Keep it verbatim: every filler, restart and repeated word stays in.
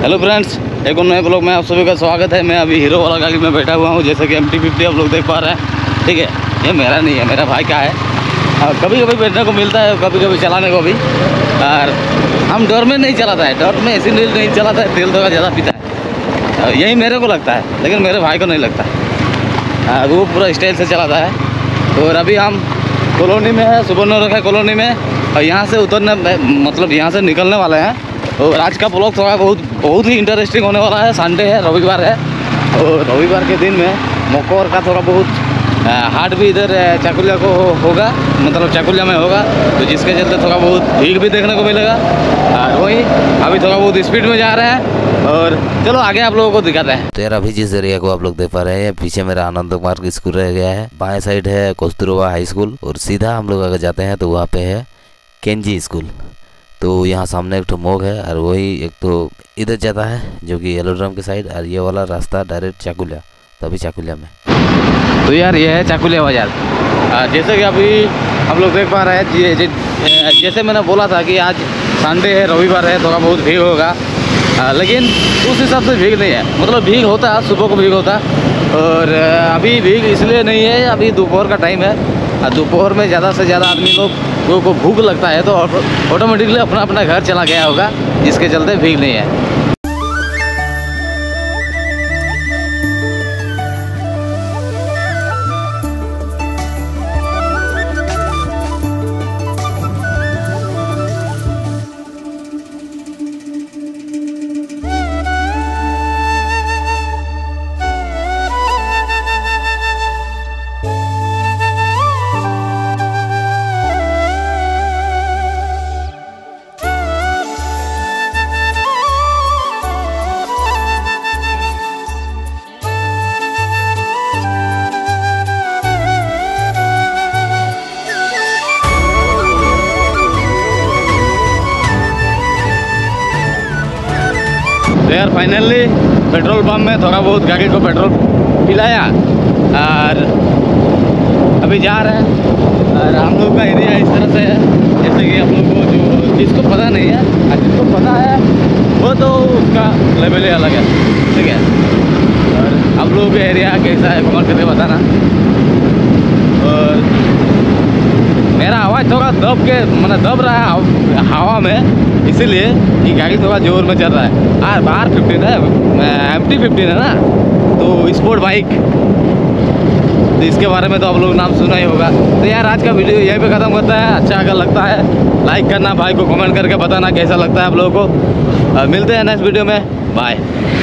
Hello friends, एक और नए ब्लॉग में आप सभी का स्वागत है। मैं अभी हीरो वाला गाड़ी में बैठा हुआ हूँ, जैसे कि एम टी फिफ्टी आप लोग देख पा रहे हैं। ठीक है, ये मेरा नहीं है, मेरा भाई का है। और कभी कभी बैठने को मिलता है, कभी कभी चलाने को भी। और हम डर में नहीं चलाता है, डर में ऐसी नहीं चलाता है, तेल थोड़ा ज़्यादा पीता है, यही मेरे को लगता है, लेकिन मेरे भाई को नहीं लगता है। वो पूरा स्टाइल से चलाता है। और अभी हम कॉलोनी में है, सुबर्णरेखा कॉलोनी में, और यहाँ से उतरने मतलब यहाँ से निकलने वाले हैं। और आज का ब्लॉग थोड़ा बहुत बहुत ही इंटरेस्टिंग होने वाला है। संडे है, रविवार है, और रविवार के दिन में मकोर का थोड़ा बहुत हाट भी इधर चाकुलिया को होगा, मतलब चाकुलिया में होगा, तो जिसके चलते थोड़ा बहुत भीड़ भी देखने को मिलेगा। और वही अभी थोड़ा बहुत स्पीड में जा रहे हैं, और चलो आगे आप लोगों को दिखाते हैं। तो यार अभी जिस एरिया को आप लोग देख पा रहे हैं, पीछे मेरा आनंद कुमार स्कूल रह गया है, बाएं साइड है कस्तूरबा हाई स्कूल, और सीधा हम लोग अगर जाते हैं तो वहाँ पे है केंजी स्कूल। तो यहाँ सामने एक तो मोग है, और वही एक तो इधर जाता है जो कि येलो ड्रम के साइड, और ये वाला रास्ता डायरेक्ट चाकुलिया, तो अभी चाकुलिया में। तो यार ये है चाकुलिया बाजार। जैसे कि अभी हम लोग देख पा रहे हैं, जैसे मैंने बोला था कि आज संडे है, रविवार है, थोड़ा बहुत भीड़ होगा, लेकिन उस हिसाब से भीड़ नहीं है। मतलब भीड़ होता है, सुबह को भीड़ होता है, और अभी भीड़ इसलिए नहीं है, अभी दोपहर का टाइम है। दोपहर में ज़्यादा से ज़्यादा आदमी लोग को भूख लगता है, तो ऑटोमेटिकली अपना अपना घर चला गया होगा, जिसके चलते भीड़ नहीं है। तो यार फाइनली पेट्रोल पंप में थोड़ा बहुत गाड़ी को पेट्रोल पिलाया, और अभी जा रहे हैं। और हम लोग का एरिया इस तरह से है, जैसे कि हम लोग को जो जिसको पता नहीं है, और जिसको पता है वो तो उसका लेवल ही अलग है। ठीक है, और आप लोगों का एरिया कैसा है कमेंट करके बताना। और मेरा आवाज़ थोड़ा दब के मतलब दब रहा है हवा में, इसीलिए ये गाड़ी थोड़ा जोर में चल रहा है। हाँ, बार फिफ्टीन है, एम टी फिफ्टीन है ना, तो स्पोर्ट बाइक, तो इसके बारे में तो आप लोग नाम सुना ही होगा। तो यार आज का वीडियो यहीं पे ख़त्म करता है। अच्छा अगर लगता है लाइक करना, भाई को कमेंट करके बताना कैसा लगता है आप लोगों को। मिलते हैं नेक्स्ट वीडियो में, बाय।